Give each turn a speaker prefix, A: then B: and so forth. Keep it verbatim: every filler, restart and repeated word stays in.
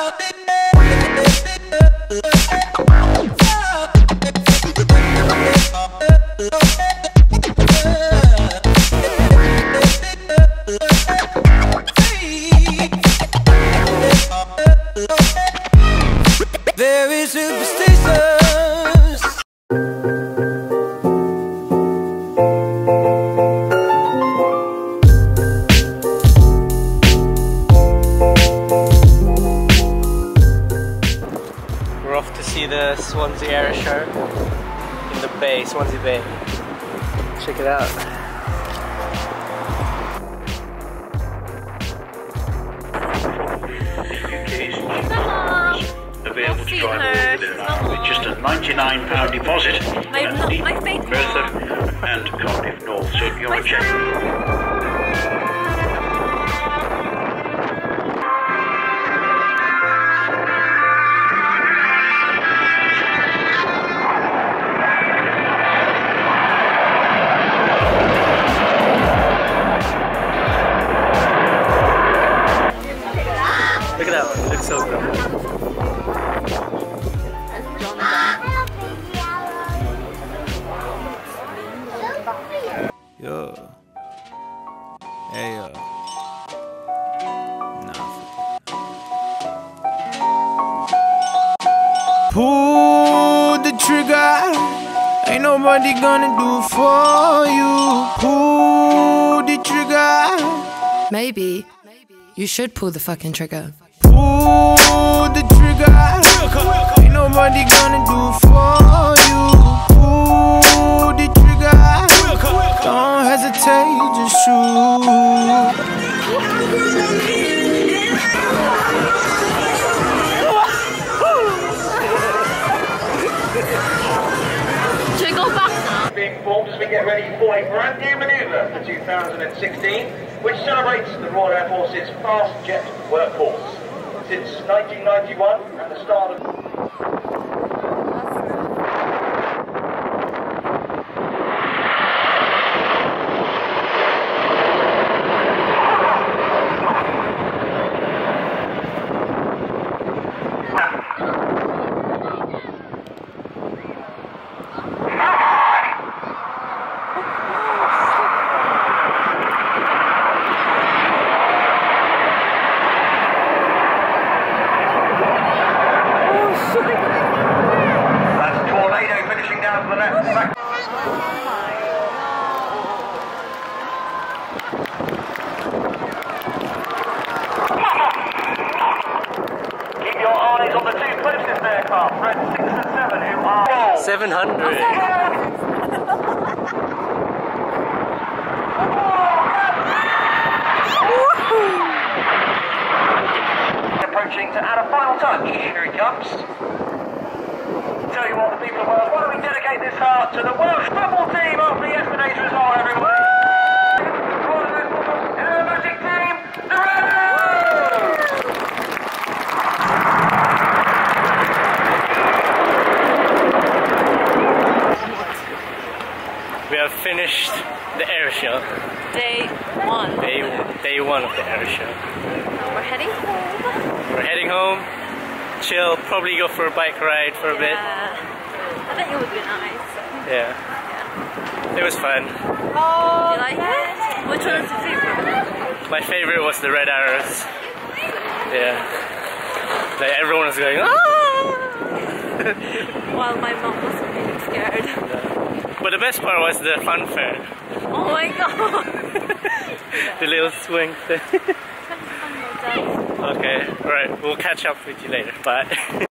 A: Very superstitious.
B: We're off to see the Swansea airshow in the bay, Swansea Bay. Check it out.
C: Available to drive over with just a ninety-nine pound deposit and a deep Bertha and Cardiff North. So if you want to check.
B: Look at that one, it looks so good.
A: Yo. Hey, yo. Nah. Pull the trigger. Ain't nobody gonna do for you. Pull the trigger.
D: Maybe you should pull the fucking trigger.
A: Pull the trigger. Ain't nobody gonna do for you. Pull the trigger. Don't hesitate, just shoot.
D: Should we go back now?
E: Being formed as we get ready for a brand new manoeuvre for two thousand sixteen, which celebrates the Royal Air Force's fast jet workforce. Since nineteen ninety-one and the start of... That's Tornado finishing down to the left. Back. Keep your eyes on the two closest aircraft, Red six and seven, who are...
B: seven hundred.
E: Approaching to add a final touch. Here he comes. Tell you what, the people of Wales, why don't we dedicate this heart to the Welsh football team after yesterday's result, everyone. Aerobatic team, the Rebels!
B: We have finished the air show.
D: Day one.
B: Day, day one of the air show.
D: We're heading home.
B: We're heading home, chill, probably go for a bike ride for a bit.
D: Yeah. I think it would be nice.
B: Yeah. It was fun.
D: Oh, you like it? Which one is your favorite?
B: My favorite was the red arrows. Yeah. Like everyone was going, ah!
D: While my mom was really scared.
B: Yeah. But the best part was the fun fair.
D: Oh my god!
B: The little swing thing. Okay, alright, we'll catch up with you later. Bye.